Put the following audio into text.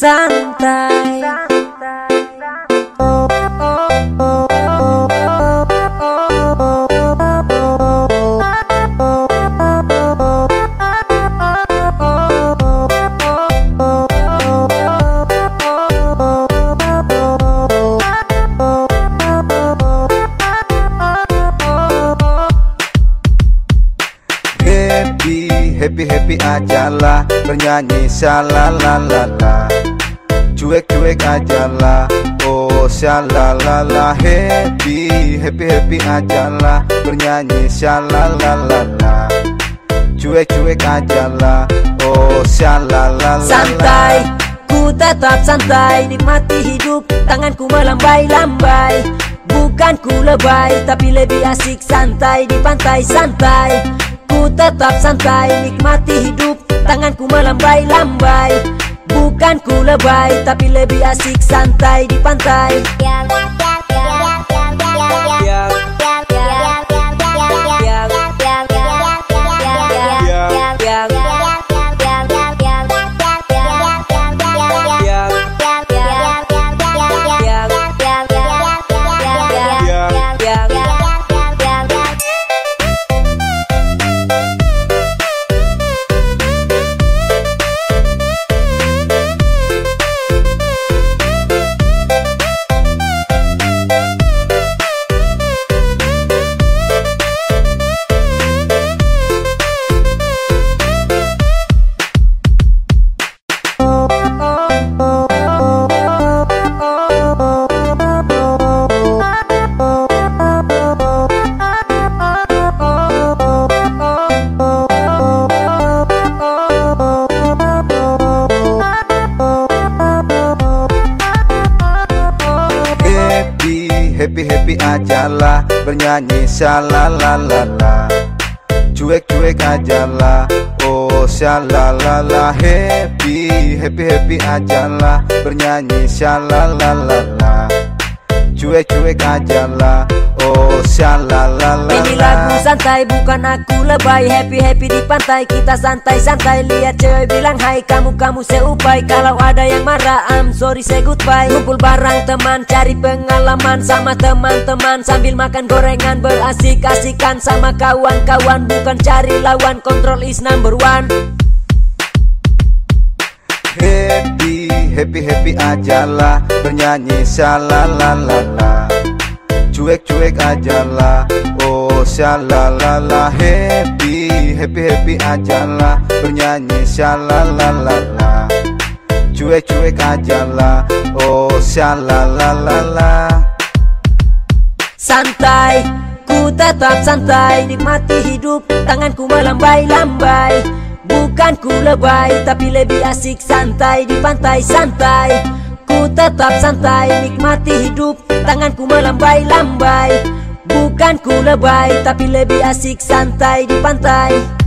santai. Happy ajalah, bernyanyi shalalalala. Cuek ajalah, oh shalalala. Happy ajalah, bernyanyi shalalalala. Cuek ajalah, oh shalalala. Santai, ku tetap santai, nikmati hidup, tanganku melambai-lambai. Bukan ku lebay, tapi lebih asik santai di pantai santai. Ku tetap santai, nikmati hidup, tanganku melambai-lambai. Bukan ku lebay, tapi lebih asik santai di pantai. Happy ajalah, bernyanyi shalalalala. Cuek ajalah, oh shalalala. Happy ajalah, bernyanyi shalalalala. Cuek ajalah, oh shalalala. Ini lagu santai, bukan aku lebay. Happy di pantai, kita santai-santai. Lihat cewek bilang hai, kamu seupai. Kalau ada yang marah, I'm sorry say goodbye. Kumpul bareng teman, cari pengalaman sama teman-teman. Sambil makan gorengan, berasik-asikan sama kawan-kawan. Bukan cari lawan, control is number one. Happy ajalah, bernyanyi shalalalala. Cuek ajalah, oh shalalala. Happy ajalah, bernyanyi shalalalala. Cuek ajalah, oh shalalala. Santai, ku tetap santai, nikmati hidup, tanganku melambai-lambai. Bukan ku lebay, tapi lebih asik santai di pantai santai. Ku tetap santai, nikmati hidup, tanganku melambai-lambai. Bukan ku lebay, tapi lebih asik santai di pantai.